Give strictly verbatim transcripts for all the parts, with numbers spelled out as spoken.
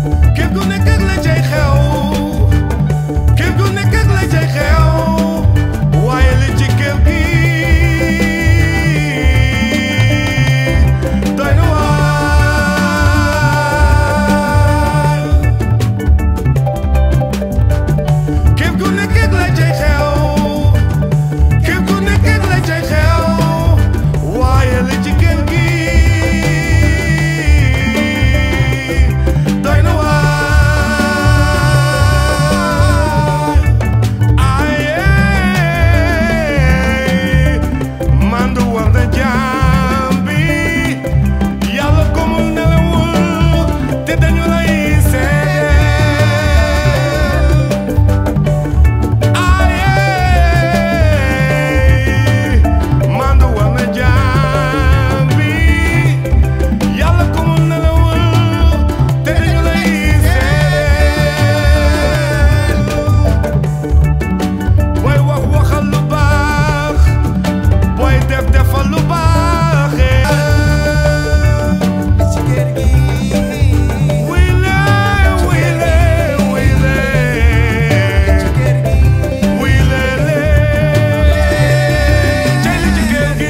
kër gu nekk ak la cay xew kër gu nekk ak la cay xew waaye li ci kër gi doy na waar kër gu nekk ak la cay xew kër gu nekk ak la cay xew waaye li ci kër gi doy na waar aye mandu war na jaam bi yàlla ko mu nelawul te dañu lay seet aye mandu war na jaam bi yàlla ko mu nelawul te dañu lay seet booy wax waxal lu baax booy def defal lu baax ci kër gi wile wile wile ci kër gi wile le cay li ci kër gi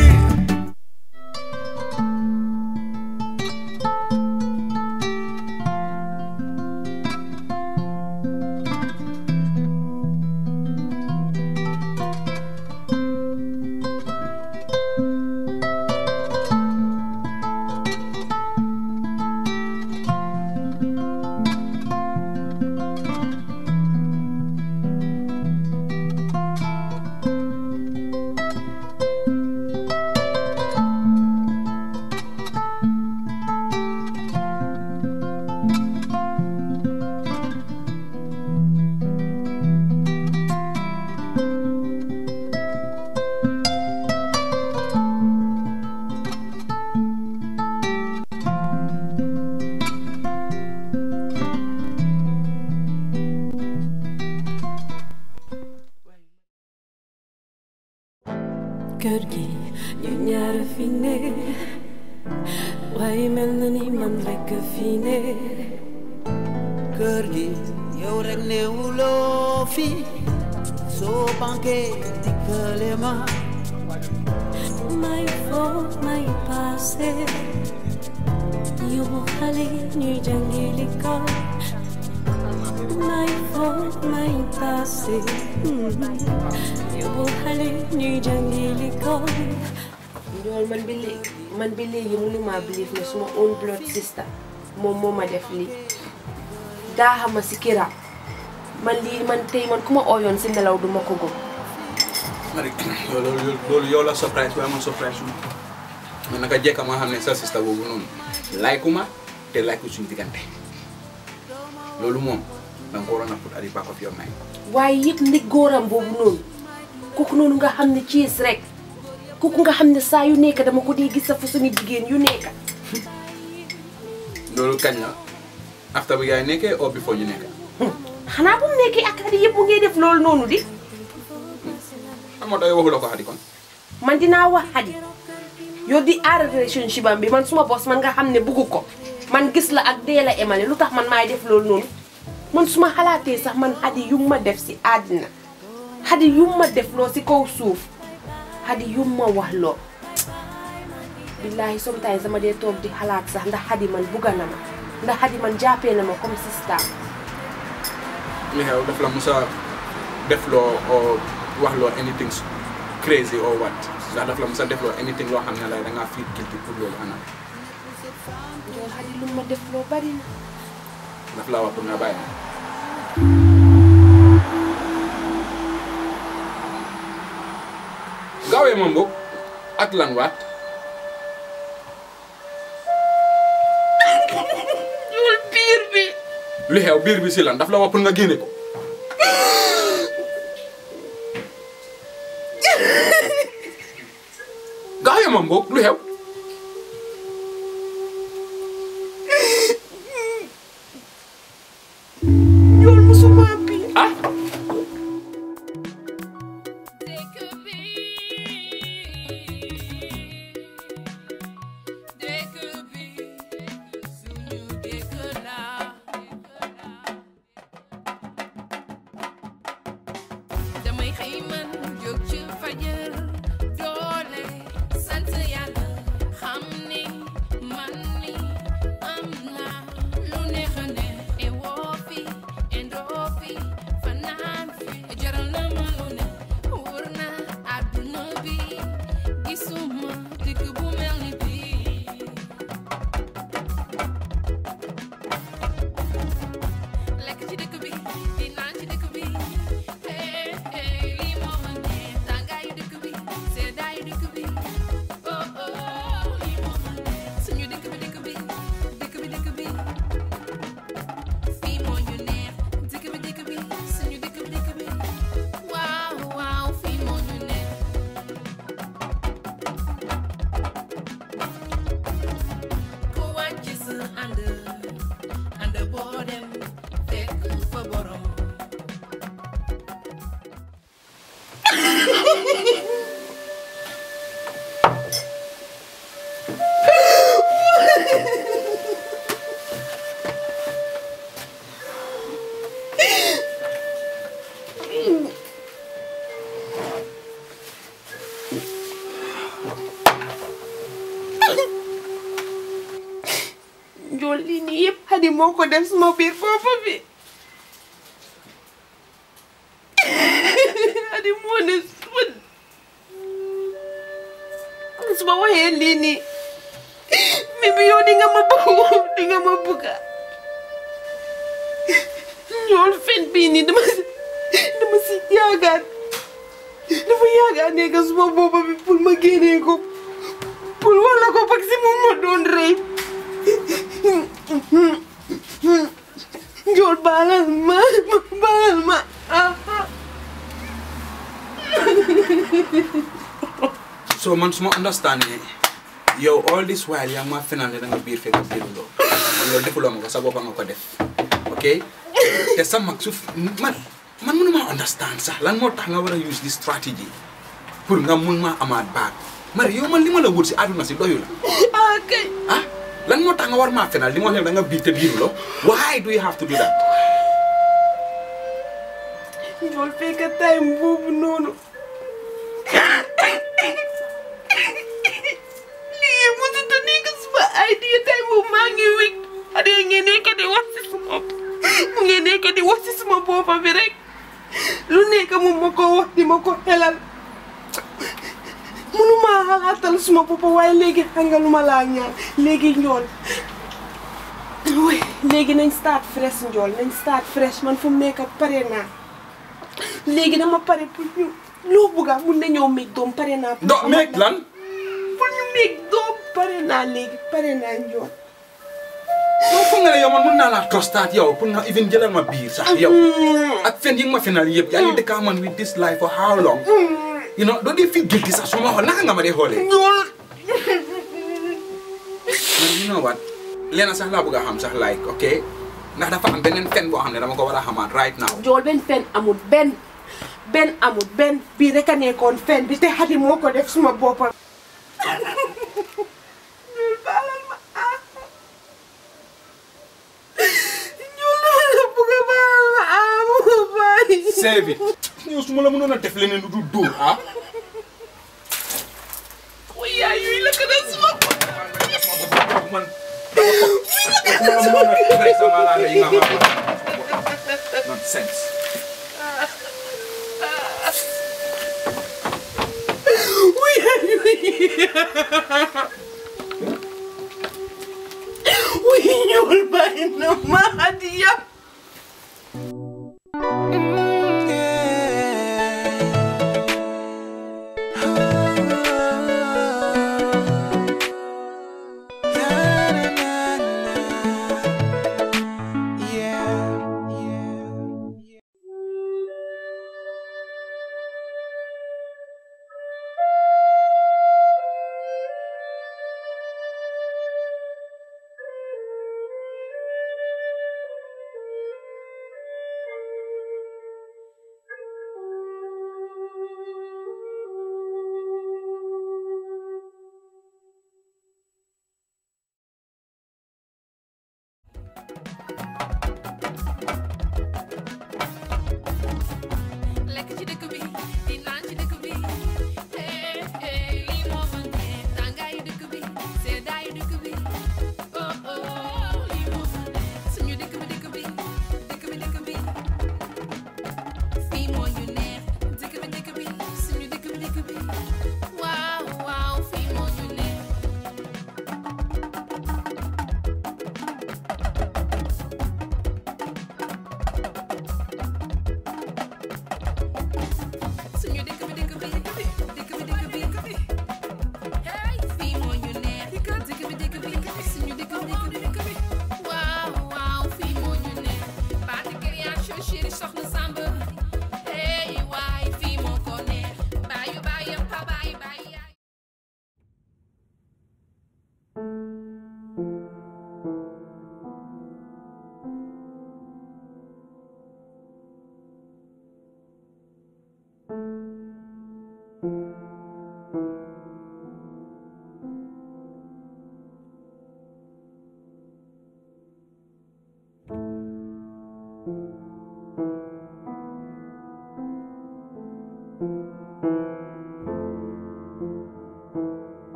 kër gi ñu ñaar fi ne waaye mel na ni man rekk fi ne kër gi yow rek newuloo fi soo banque dikkale ma may foo may paase yóbbu xale ñuy jàngi l'école may foo may paase yóbbu xale ñuy jàngi l'école Njool man bi léegi man bi léegi mënuma believe ne suma own blood sister moom moo ma def lii daa xama si kiram man lii man tey man ku ma ooyoon si nelaw duma ko gëm Marie loolu loolu yow la surprise waaye man surprise ma man naka jekka ma xam ne sa sister boobu noonu like ma te like ko suñu diggante loolu moom danga ko waroon a put at the back of your mind waaye yëpp ndi góoram boobu noonu kooku noonu nga xam ne ciis rek kooku nga xam ne saa yu nekk dama ko dee gis sa façon jigéen yu nekk loolu kañ la after bi yaay nekkee or before ñu nekk xanaa bu mu nekkee ak xadi yëpp bu ngay def loolu noonu di amoo day waxu la ko xadi kon man dinaa wax xadi yow di aar relationship am bi man suma boss man nga xam ne buggu ko man gis la ak dee la emale lu tax man maay def loolu noonu man suma xalaatee sax man xadi yu ma def si àddina xadi yu ma def loo si kaw suuf xadi yu ma wax loo billahi sometimes sama dee toog di xalaat sax ndax xadi man bugga na ma ndax xadi man jàppee na ma comme sister li xew daf la musa def loo or wax loo anything crazy or what ndax daf la musa def loo anything loo xam ne la dangaa feel guilty pour loolu ana loolu xadi lu ma def loo bari na daf la wax pour nga bàyyi gaawee ma mbokk ak lan waat loolu biir bi lu xew biir bi si lan daf la wax pour nga génne ko gaawee ma mbokk lu xew loolu musuma bi ah moo ko def suma biir foofu bi Hadi moo ne suma suma waxee lii nii Mimi yow di nga ma bëgg di nga ma bëgg ñool fen bii nii dama dama si yaakaar dafa yaakaar nekk suma boppa bi pour ma génnee ko pour wala ko parce que moom ma doon rey Njool baalal ma baalal ma so man suma understanding yow all this while yaa ma fenal ne da nga biir fekk biiruloo man loolu defuloo ma ko sa boppa nga ko def ok te sa mag suuf man man mënuma understand sax lan moo tax nga war a use this strategy pour nga mun maa amaat baag Mari yow man li ma la wut si àdduna si doyu la ah kay ah lan moo tax nga war maa fenal li ma wax da nga biir te biiruloo why do you have to do that Njool fekk time boobu noonu lii mënut a nekk suma idea time boobu maa ngi wékk adee ngeen nekk di wax si suma mu ngeen nekk di wax si suma boppa bi rek lu nekk mu ma ko wax di ma ko xelal mënuma xalaatal suma boppa waaye léegi xam nga lu ma laa ñaan léegi Njool oui léegi nañ start fresh Njool nañ start fresh man fu mu nekk pare naa léegi dama pare pour ñu loo bëgga mun nañoo meeg doom pare naa do meeg lan pour ñu meeg doom pare naa léegi pare naa Njool yow foog nga ne yow man mun naa laa tostaat yow pour nga even jëlal ma biir sax yow ak fen yi nga ma fenal yëpp yaa ngi dëkkaa man with this life for how long you know doo dee feel guilty sax su ma xool naka nga ma dee xoolee Njool you know what leena sax laa bëgg a xam sax like ok ndax dafa am beneen fen boo xam ne dama ko war a xamaat right now Njool benn fen amul benn benn amul benn bii rek a nekkoon fen bi te Hadi moo ko def suma boppam Njool baalal ma ah Njool la bëgg a baalal ma ah moo bàyyi save it yow su ma la mënoon a def leneen lu dul dóor ah way yaay yooyu la ko def suma bopp man nonsense way yaay yooyu way Njool bàyyi na ma Hadi yàpp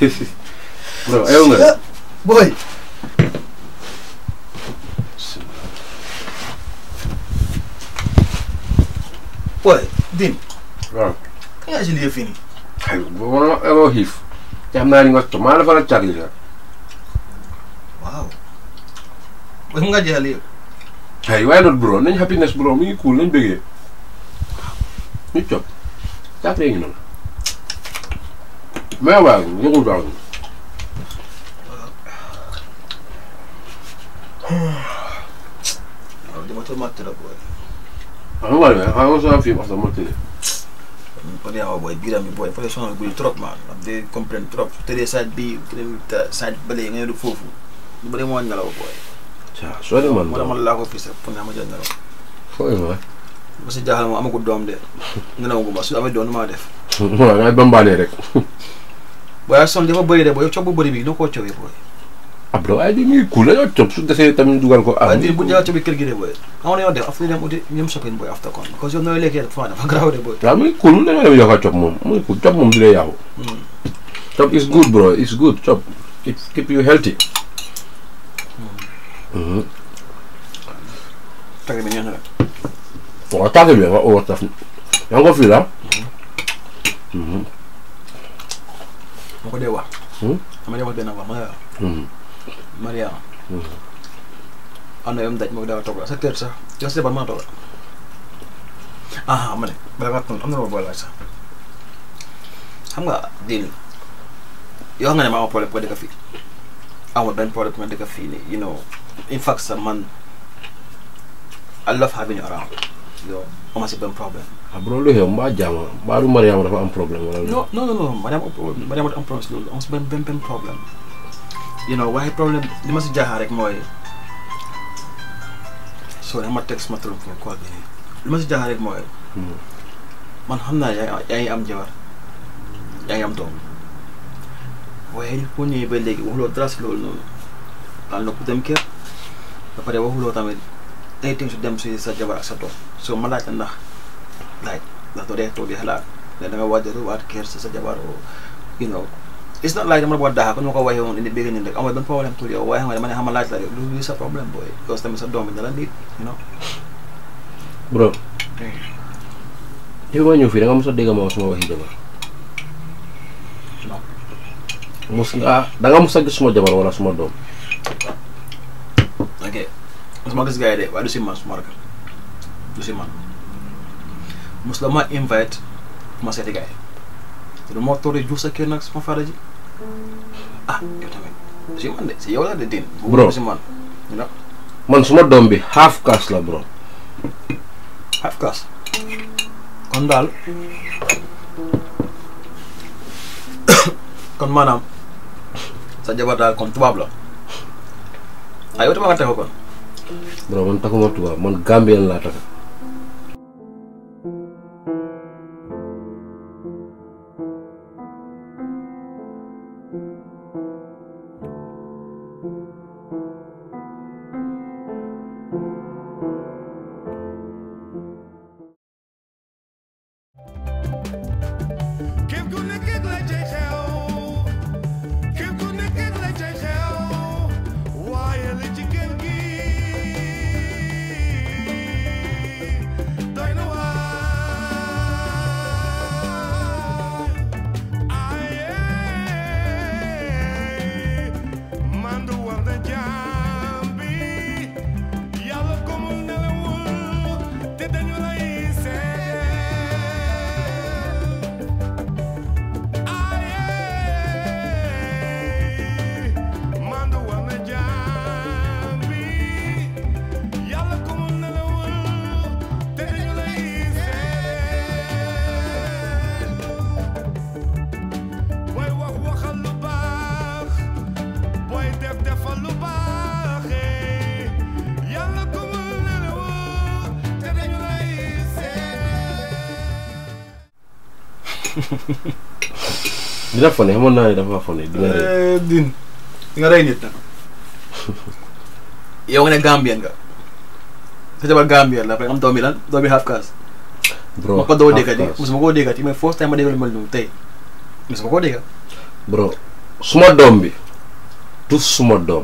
bro ayo nga boy boy din waaw kañ nga si liggéey fii nii ay boo ma amoo xiif te xam naa ni nga to maa la faral càgli la waaw boy mu nga jeexal yëpp ay why not bro nañ happiness bro mi ngi cool nañ bëggee ñu cop càglee ngi noonu mais waaw yëgul baax waaw dama toll maa tëdd boy xam nga ne xam nga sama film wax sama télé kon yaa boy biiram bi boy fa sonal buy trop man am de comprendre trop tëddee saaj bi saaj bële nga du foofu lu bëri moo nelaw boy caa soo de man moo tax man laa ko fii sax pour nga ma jël nelaw fooy ma ma si jaaxal moom amagul doom de nelaw gu ma su amee doom nu maa def waaw ngay bambaanee rek boy ak son dafa bëri de boy coob bu bëri bi noo koo coobee boy abdo ay di muy cool dañoo cop su desee tamit dugal ko waaye di bu jëlaat coobi kër gi de boy xam nga ñoo def after dem uti ñoom shopping boy after kon parce que yow nooy lekkee dafa dafa garaaw de boy waaw muy cool dañoo dem yokk a cop moom muy cool cop moom du dee yàqu cop is good bro is good cop it keep you healthy tagg bi ñoo na rek waaw tàgg bi nga over taf yaa ngi ko fii la ma ko dee wax dama dee wax benn wax ma ne la Mariama am na yow daj moo daa toog la sa kër sax yow sa jabar maa toog la ah ma ne bala ngaa tontu am na ma boole laaj sax xam nga diin yoo nga ne ma am problème ko dëkk fii amul benn problème ko dëkk fii nii you know in fact sa man I love having you around yow ama si benn problème ah bro lu xew mbaa jaama mbaa du Mariama dafa am problème wala non non non Mariama Mariama am problème si loolu am si benn benn benn problème you know waaye problème li ma si jaaxal rek mooy soo ma text ma trop nga call bi li ma si jaaxal rek mooy man xam naa yaa yaa ngi am jabar yaa ngi am doom waaye boo ñëwee ba léegi waxuloo dara si loolu noonu daal na ku dem kër ba pare waxuloo tamit day tim su dem si sa jabar ak sa doom soo ma laaj ndax laaj ndax doo dee toog di xalaat ne da nga waajal waat kër sa sa jabar o you know it's not like dama la boo daaxa kon ma ko waxee woon indi bëgg nii rek amul benn problème pour yow waaye xam nga dama ne xam laaj la rek lu lu sa problème booy parce que tamit sa doom bi dala nit you know bro yow ma ñëw fii da nga mos a dégg ma wax suma waxi jabar non mos nga da nga mos a gis suma jabar wala suma doom ok mosuma gis gars yi de waaye du si man suma rakk du si man mos la ma invite ma seeti gars yi te du ma toog di juux sa kër nag suma fara ji ah yow tamit du si man de si yow la de din Bro. du si man you know man suma doom bi half caste la bro half caste kon daal kon maanaam sa jabar daal kon tubaab la ah yow tubaab nga taxaw kon bro man takuma tubaab man Gambien laa taka Képp ku nekk ak la cay xew képp ku nekk ak la cay xew waaye li ci kër gi doy na waar aye man du war na jaam bi yàlla ko mu nelawul te dañu lay seet dina fone xamoon naa ne dafa fone dina rey din di nga rey nit nag yow nga ne Gambien nga sa jabar Gambien la am doomi lan doomi half caste bro ma ko doo half déggati caste. musuma koo déggati mais first time ma déggal mel noonu tey musuma koo dégga bro suma doom bi tous suma doom.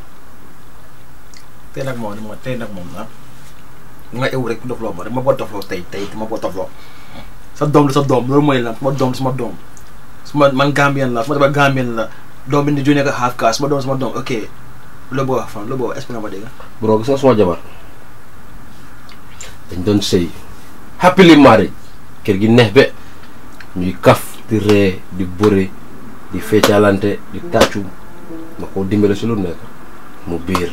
tey nag moom dama tey nag moom ah nga ew rek dofloo ma rek ma boo dofloo tey tey ma boo dofloo sa doom du sa doom loolu mooy lan suma doom suma doom suma man Gambien la suma dama Gambien la doom bi ni ju nekk half caste suma doom suma doom ok loolu boo wax fan loolu boo expliqué ma dégg bro gis nga suma jabar dañ doon sëy happily married kër gi neex be ñuy kaf di ree di bëre di feccalante di tàccu ma ko dimbale si lu nekk mu biir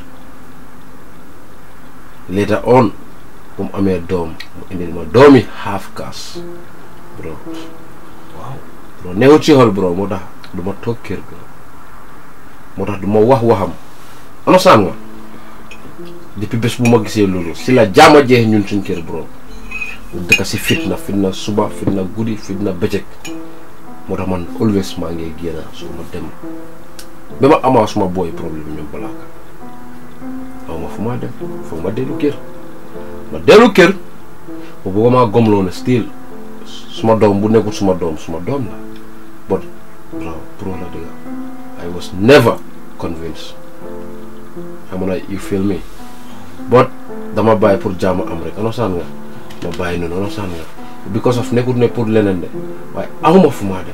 later on bu mu amee doom mu indil ma doomi half caste bro waaw bro neewut ci xol bro moo tax du ma toog kër ga moo tax du ma wax waxam understand nga depuis bés bu ma gisee loolu si la jaama jeex ñun suñ kër bro dëkk si fitna fitna suba fitna guddi fitna bëccëg moo tax man always maa ngi génn su ma dem ba ma amaa suma booy problème ñoom balaa ka aw ma fu maa dem foog ma dellu kër ma dellu kër bu bëgg maa gomloo ne still suma doom bu nekkul suma doom suma doom la but bro pro la dëgg I was never convinced xam nga you feel me but dama bàyyi pour jaama am rek understand nga ma bàyyi noonu understand nga because of nekkul ne pour leneen de waaye awma fu maa dem.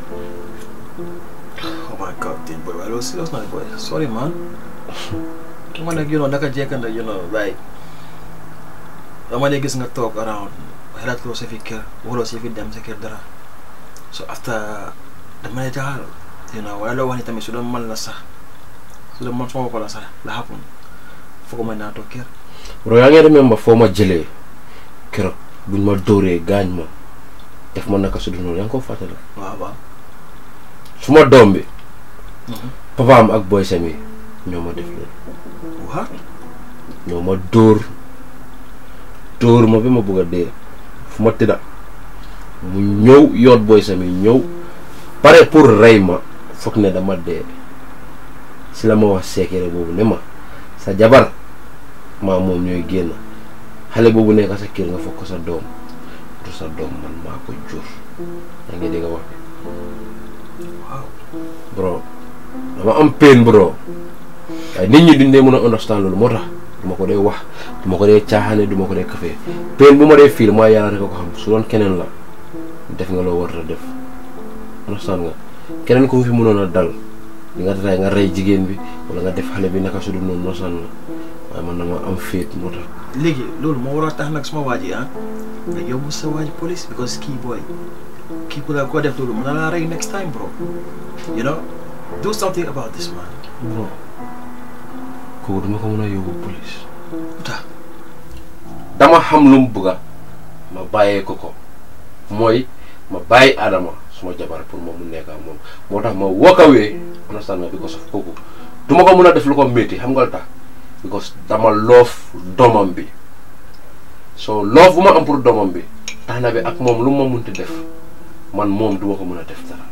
Oh my god, dude, boy, I was serious, man, boy. Sorry, man. Come on, like, you know, naka jekanda, you know, like, dama lay gis nga talk around, xelaat loo sa fi kër, wala sa fi dem sa kër dara. So after, dama lay jaxal, you know, wala loo wax ni tamit su doon man la sax, su doon man suma bopp la sax, la happen, foog ma naa toog kër. Bro, yaa ngi remember foo ma jëlee keroog buñ ma dóoree gaañ ma def ma naka su dul noonu yaa ngi ko fàttali. waaw waaw. suma doom bi. papaam ak boy sami ñoo ma def loolu. what. ñoo ma dóor dóor ma bi ma bëgg a dee fu ma tëdda mu ñëw yoot boy sami ñëw pare pour rey ma foog ne dama dee si la ma wax seekere boobu ne ma sa jabar maa moom ñooy génn xale boobu nekk sa kër nga foog ko sa doom du sa doom man maa ko jur yaa ngi dégg wax bi waaw bro dama am pain bro waaye nit ñi duñ dee mën a understand loolu moo tax duma ko dee wax duma ko dee caaxaane duma ko dee café pain bu ma dee fiil mooy yàlla rek ko xam su doon keneen la def nga loo war a def understand nga keneen ko fi mënoon a dal di nga tataay nga rey jigéen bi wala nga def xale bi naka su dul noonu understand nga waaye man dama am féet moo tax léegi loolu moo war a tax nag suma waaji ah nga yóbbu sa waaji police because kii boy kii ku la ko def loolu mën na laa rey next time bro you know do something about this man bro kooku duma ko mën a yóbbu police tax dama xam lu mu bëgga ma bàyyee ko ko mooy ma bàyyi Adama suma jabar pour moom mu nekk ak moom moo tax ma walk away understand nga because of kooku duma ko mën a def lu ko métti xam nga lu tax because dama loof doomam bi so loof bu ma am pour doomam bi tax na bi ak moom lu ma munti def man moom duma ko mën a def dara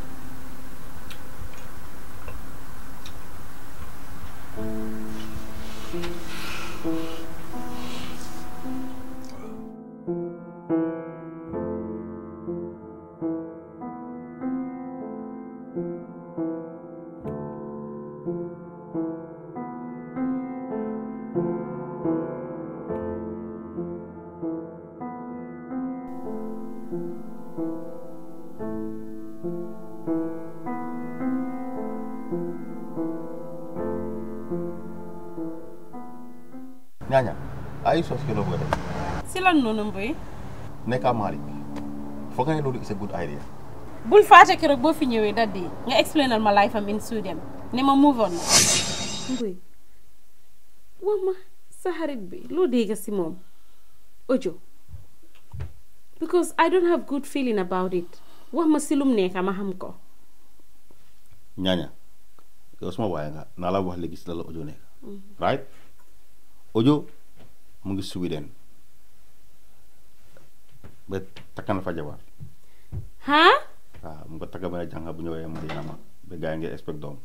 Nyanya, ayo sos kilo boleh. Silan nono boy. Neka mari. Foog nga loolu is a good idea. Bul faate keroog boo fi ñëwee that day nga explainal ma life am in Sweden ne ma move on. Mboy wax ma sa xarit bi loo dégg si moom Ojo because I don't have good feeling about it wax ma si lum nekk ma xam ko. Nyanya, yow suma waaye nga naa la wax léegi si la la Ojo nekk. Right? Ojo mu ngi Sweden ba takk na fa jabar. Ha? waaw mu ko takk ba jàng bu ñëwee mu dina ma ba gaa ngi expect doom.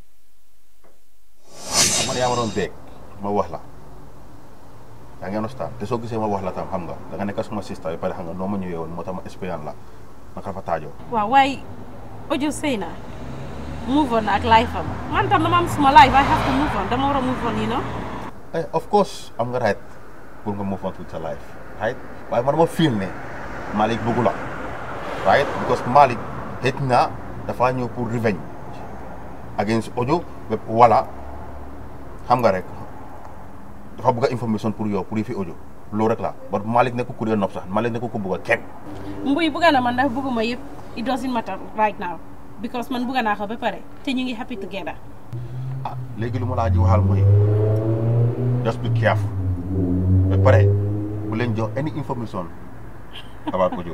xam nga yaa ma doon beeg ma wax la yaa ngi understand te soo gisee ma wax la tam xam nga da nga nekk suma sister yi pare xam nga noo ma ñëwee woon moo tax ma expérience la naka fa taajoo. waaw waaye Ojo sëy na move on ak life am man tam dama am suma life I have to move on dama war a move on you know. Hey, of course am nga right pour nga move on with your life right waaye man ma feel ne Malick bëggu la right because Malick xëy na dafa ñëw pour revenge against Ojo wala xam nga rek dafa bëgg information pour yow pour yi fi Ojo loolu rek la but Malick nekk ku dee nopp sax Malick nekk ku bëgg a kenn. Mbuy bëgg na man ndax bëgguma yëpp it doesn't matter right now because man bëgg naa ko ba pare te ñu ngi happy together. ah léegi lu ma laa ji waxal mooy just be careful ba pare bu leen jox any information about Ojo.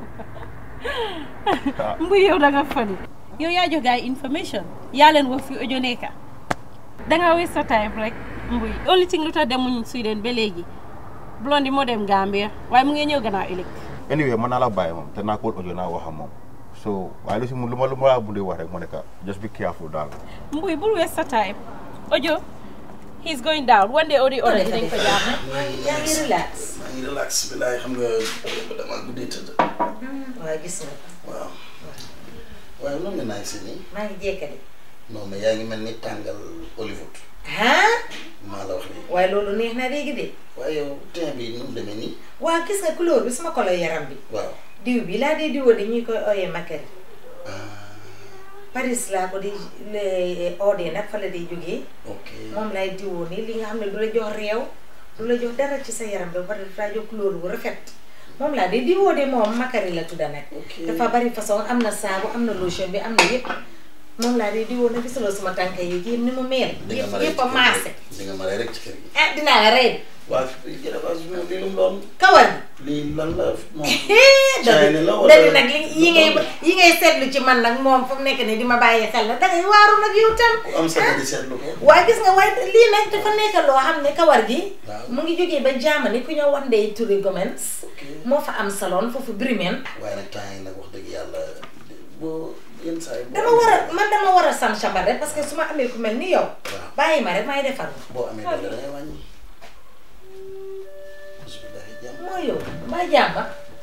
Mbuy yow da nga fani yow yaa jox gars yi information yaa leen wax fi Ojo nekka da nga waste sa time rek Mbuy only thing lu tax demuñ Sweden ba léegi Blondie moo dem Gambia waaye mu ngi ñëw gannaaw ëllëg. anyway man naa la bàyyi moom te naa ko Ojo naa wax ak moom so waaye lu si mu lu ma lu ma laa bundee wax rek mu nekk just be careful daal. Mbuy bul waste sa time Ojo he's going down one day or the other dinañ ko jaar. yaa ngi relax. maa ngi relax bi laay xam nga dama guddee tëdd. waaw gis nga. waaw waaye noonu nga naaj si nii. maa ngi jékkali. non mais yaa ngi mel ni tàngal Hollywood. ah. maa la wax nii. waaye loolu neex na léegi de. waaye yow teint bi nu mu demee nii. waaw gis nga couleur bi sama kolo yaram bi. waaw diw bi laa dee diwoo de ñuy koy ooyee Makari. Paris laa ko di oodee nag fa la day jógee. ok moom laay diwoo nii li nga xam ne du la jox réew. du la jox dara ci sa yaram bi ba pare du la jox couleur bu rafet. moom laa de diwoo de moom Makari la tudda nag. dafa bari façon am na saabu am na lotion bi am na yëpp. moom laa de diwoo nag gisuloo sama tànk yi yëpp ni mu meel. di nga yëpp a maase. di nga maree rek ci kër gi. ah dinaa la rey. waaw jërëjëf lii lu mu doon. kawar lii lan la moom. dadi dadi nag yi ngay yi ngay seetlu ci man nag moom fu mu nekk nii di ma bàyyi xel la dangay waaru nag yow tam. am sa di seetlu ko. waaye gis nga waaye lii nag dafa nekk loo xam ne kawar gi. mu ngi jógee ba Germany ku ñëw wax Ndeye Touré Gomez. moo fa am salon foofu Bremen. waaye nag temps yi nag wax dëgg yàlla boo yenn saa yi. dama war a man dama war a sam chambar rek parce que su ma amee ku mel ni yow. bàyyi ma rek may defar. boo amee doole dangay wàññi. moo yow maa jàmba.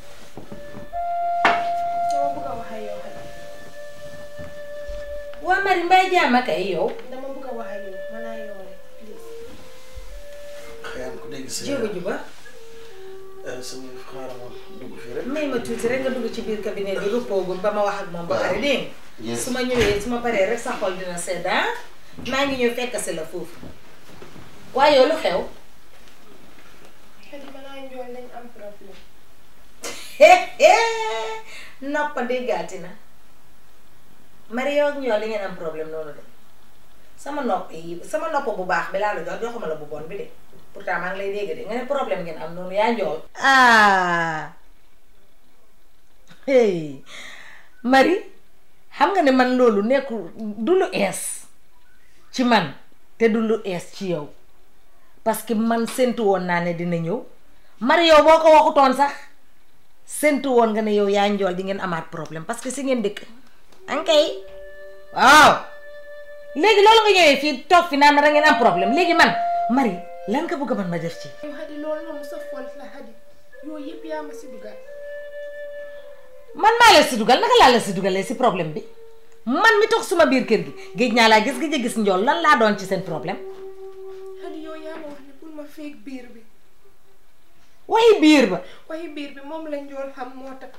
dama bëgg a wax ak yow xëy. waa Marie mbay jàmba kay yow. dama bëgg a wax ak yow mën naa yow rek please. xëy na ku dégg si. jéego juba. sama xaaral ma dugg fii rek. may ma tuuti rek nga dugg ci biir cabinet bi rupoogum ba ma wax ak moom ba pare dégg nga. su ma ñëwee su ma paree rek sa xol dina sedd ah. maa ngi ñëw fekk si la foofu. waaye yow lu xew. lañ am problème. noppa déggaati na Marie yow ak ñoo li ngeen am problème noonu de sama nopp yi sama nopp bu baax bi laa la jox joxuma la bu bon bi de pourtant maa ngi lay dégg de nga ne problème ngeen am noonu yaa njool. ah hey Marie xam nga ne man loolu nekkul du lu ees ci man te du lu ees ci yow parce que man séntu woon naa ne dina ñëw. Marie yow boo ko waxutoon sax séntu woon nga ne yow yaa njool di ngeen amaat problème parce que si ngeen dëkk ankay waaw léegi loolu nga ñëwee fii toog fi naan na da ngeen am problème léegi man Marie lan nga bëgg man ma def ci. yow Xadi loolu noonu sa font la Xadi yooyu yëpp yaa ma si dugal. man maa la si dugal naka laa la si dugalee si problème bi man mi toog suma biir kër gi géej ñaa laa gis nga gis njool lan laa doon ci seen problème. Xadi yow yaa ma wax ne pour ma feeg biir bi. waxi biir ba. waxi biir bi moom la njool xam moo tax.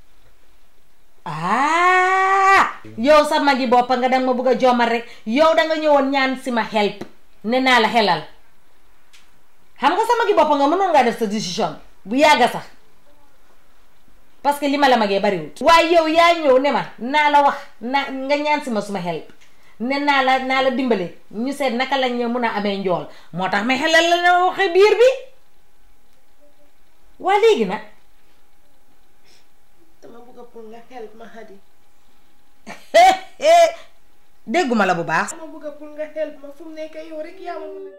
ah yow sa magi boppa nga danga ma bëgg a jommal rek yow danga ñëwoon ñaan si ma help ne naa la xelal xam nga sa magi boppa nga mënoon ngaa def sa décision bu yàgga sax parce que li ma la magee bariwut waaye yow yaa ñëw ne ma naa la wax na nga ñaan si ma suma help ne naa la naa la dimbale ñu seet naka lañ ñu mun a amee njool moo tax ma xelal la na waxi biir bi waa léegi nag dama bëgg a pour nga help ma Xadi. dégguma la bu baax. dama bëgg a pour nga help ma fu mu nekk yow rek yaa ma mën a.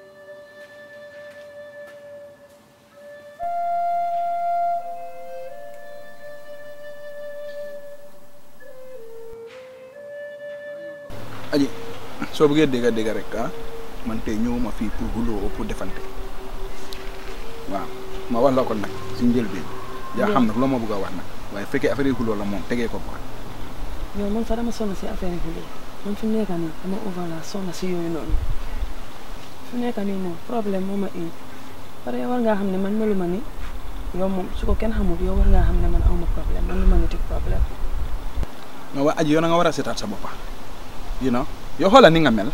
aji soo bëggee dégga dégga rek ah man tey ñëwuma fii pour guloo pour defante waaw ma wax la ko nag si njëlbeen yaa xam nag loo ma bëgg a wax nag waaye fekkee affaire yi guloo la moom tegee ko quoi. yow man sax dama sonn si affaire yi man fi mu nekk nii dama over la soxna si yooyu noonu fi mu nekk nii moom problème moo ma indi pare yow war ngaa xam ne man melu ma ni yow moom su ko kenn xamul yow war ngaa xam ne man awma problème man lu ma niti problème. non waa aji yow na nga war a seetaat sa boppa you know yow xoolal ni nga mel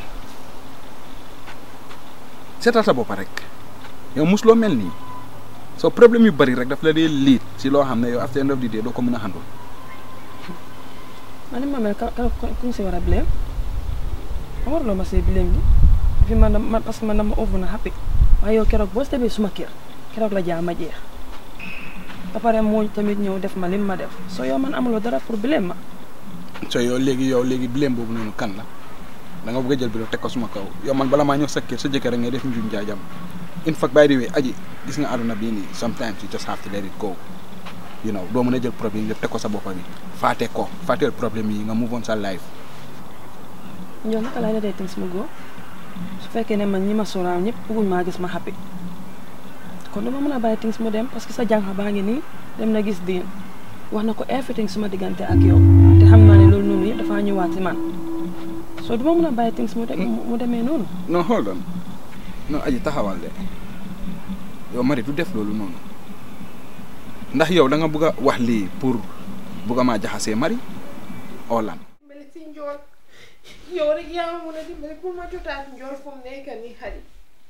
seetaat sa boppa rek yow musuloo mel nii soo problème yu bari rek daf la dee liit si loo xam ne yow after end of the day doo ko mën a handle. man ni ma mel ka ka ku si war a blame ma waruloo ma see blame bi fi man man parce que man dama over na happy waaye yow keroog boo sebee suma kër keroog la jaa ma jeex ba pare moo tamit ñëw def ma lim ma def soo yow man amuloo dara pour blame ma. so yow léegi yow léegi blame boobu noonu kan la da nga bëgg a jël bi teg ko suma kaw yow man bala maa ñëw sa kër sa jëkkër rek ngay def njuum jaajam in fact by the way aji gis nga àdduna bii nii sometimes you just have to let it go you know doo mën a jël problème yëpp teg ko sa boppa bi faate ko faateel problème yi nga move on sa life. yow naka lay la dee things mu go su fekkee ne man ñi ma soraaw ñëpp bëgguñ maa gis ma happy kon dama mën a bàyyi things mu dem parce que sa jànq baa ngi nii dem na gis diin wax na ko everything suma diggante ak yow te xam naa ne loolu noonu yëpp dafa ñëwaat si man soo duma mën a bàyyi things mu dem mu demee noonu. non hold on non aji taxawal de yow Marie du def loolu noonu ndax yow da nga bëgg a wax lii pour bëgg a maa jaxasee Marie oo lan. dimbali si njool yow rek yaa ma mën a dimbali pour ma jotaat njool fu mu nekk nii xarit.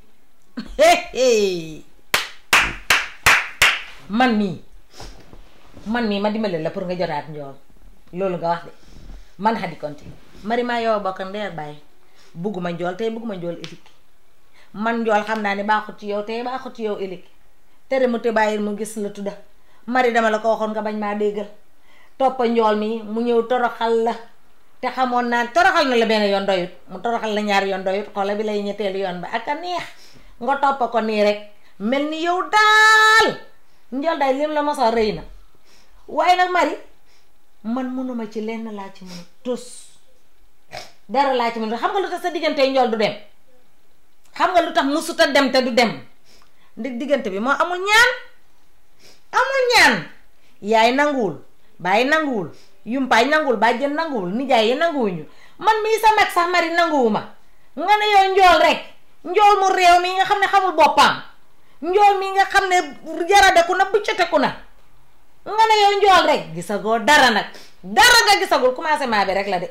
man mii man mii ma dimbali la pour nga jotaat njool loolu nga wax de man Hady Konté Marie maa yow bokk ndeer bàyyi bugguma njool tey bugguma njool ëllëg man njool xam naa ne baaxut ci yow tey baaxut ci yow ëllëg tere mu te bàyyi mu gis la tudda Marie dama la ko waxoon nga bañ maa déggal toppa njool mi mu ñëw toroxal la te xamoon naa toroxal na la benn yoon doyut mu toroxal la ñaari yoon doyut xoola bi lay ñetteelu yoon ba ak a neex nga toppa ko nii rek mel ni yow daal njool daal lim la mosa rëy na waaye nag Marie man mënuma ci lenn laa ci mën tus dara laa ci mën xam nga lu tax sa diggante njool du dem xam nga lu tax musuta dem te du dem ndig diggante bi moo amul ñaan amul ñaan yaay nanguwul bàyyi nanguwul yumpaay nanguwul bàjjen nanguwul nijaay yi nanguwuñu man mii sa mag sax Marie nanguwuma nga ne yow njool rek njool mu réew mi nga xam ne xamul boppam njool mi nga xam ne jaradeku na buccateku na nga ne yow njool rek gisagoo dara nag dara nga gisagul commencement bi rek la de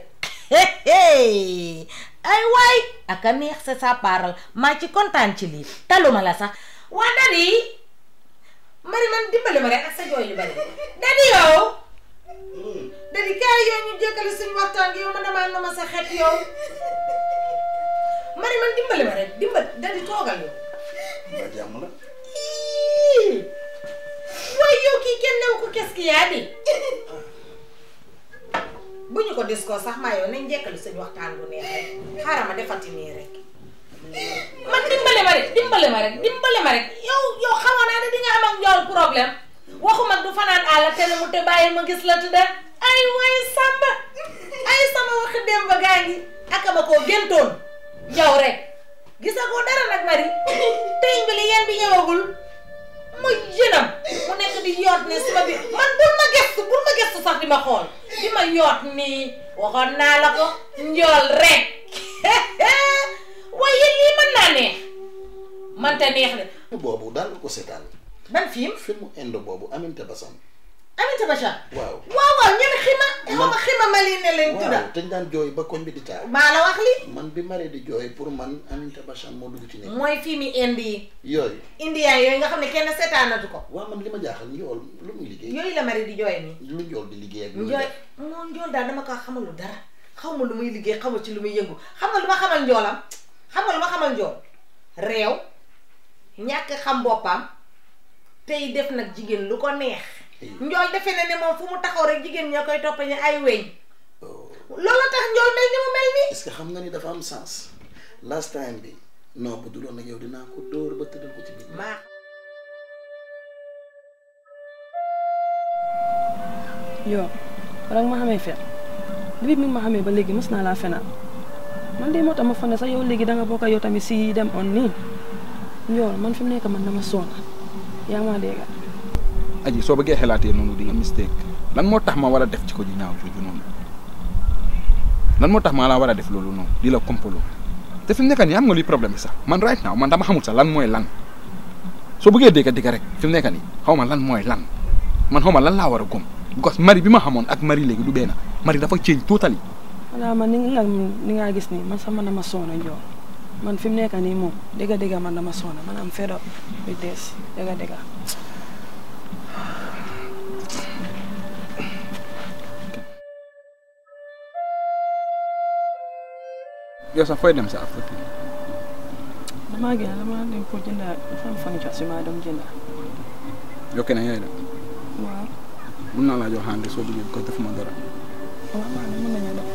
ay waay aka neex sa sa paaral maa ci kontaan ci lii taluma la sax waa Dadi Marie man dimbali ma rek ak sa jooy yu bari Dadi yow Dadi kaay yow ñu jékkali suñu waxtaan gi yow man damaa nama sa xet yow Marie man dimbali ma rek dimbali Dadi toogal yow ba jàmm la waaye yow kii kenn new ko qu'est-ce qu'il y a di bu ñu ko discours sax maa yow nañ jekkali suñu waxtaan bu neex rek xaaral ma defati nii rek man dimbale ma rek dimbale ma rek dimbale ma rek yow yow xamoon naa ne di nga am ak njool problème waxuma du fanaan àll te mu te bàyyi ma gis la tudda ay way samba ay sama waxi dem ba gaa ngi akama koo géntoon yow rek gisagoo dara nag Marie teñ bi li yeen bi ñëwagul mu jënam mu nekk di yoot ne suma bi man bul ma gestu bul ma gestu sax di ma xool di ma yoot nii waxoon naa la ko njool rek waaye lii mën naa neex man te neex de boobu daal nga ko seetaan ban film filmu indo boobu Aminata Bassam Aminata Bassam waaw waaw waaw ñen xima xama xima mali ne leen tudda waaw te ñu daan jooy ba koñ bi di taal maa la wax li man bi Marie di jooy pour man Aminata Bassam moo dugg ci nekk mooy film yi indi yi yooyu indien yooyu nga xam ne kenn seetaanatu ko waaw man li ma jaaxal njool lu muy liggéey yooyu la Marie di jooy nii lu njool di liggéey ak njool moo njool daal dama ko xamalu dara xaw ma lu muy liggéey xaw ma ci lu muy yëngu xam nga lu ma xamal njoolam xam nga lu ma xamal njool réew ñàkk xam boppam tey def nag jigéen lu ko neex njool defe na ne moom fu mu taxaw rek jigéen ñoo koy topp ñu ay weñ loolu tax njool mel ni mu mel nii est-ce que xam nga ni dafa am sens last time bi non bu duloon nag yow dinaa ko dóor ba tëddal ko ci biir maa yow rek ma xamee fen depuis mi ma xamee ba léegi mos naa laa fenal man de moo tax ma fan sax yow léegi danga bokk yow tamit si dem on nii njool man fi mu nekk man dama sonn yaa ma dégg aji soo bëggee xelaatee noonu di nga mistake lan moo tax ma war a def ci ko ju ñaaw jooju noonu lan moo tax maa laa war a def loolu noonu di la kompolo te fi mu nekk nii am nga luy problème bi sax man right now man dama xamul sax lan mooy lan soo bëggee dégg dégg rek fi mu nekk nii xaw ma lan mooy lan man xaw ma lan laa war a gom because Marie bi ma xamoon ak Marie léegi du benn Marie dafa change totally. voilà man ni nga ni nga gis nii man sax man dama soona njool man fi mu nekk nii moom dégg dégg man dama soona man am fed up with this dégg dégg. yow sax fooy dem sa affaire damaa gën damaa dem pour jënd dafa am furniture si maa dem jënd. yow kenn yaay dem. waaw. mun naa laa jox xaalis soo bëggee ko def ma dara. waaw maa ngi mën nañu def.